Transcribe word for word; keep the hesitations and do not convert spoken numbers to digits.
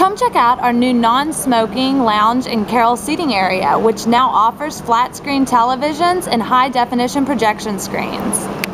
Come check out our new non-smoking lounge and carrel seating area, which now offers flat screen televisions and high definition projection screens.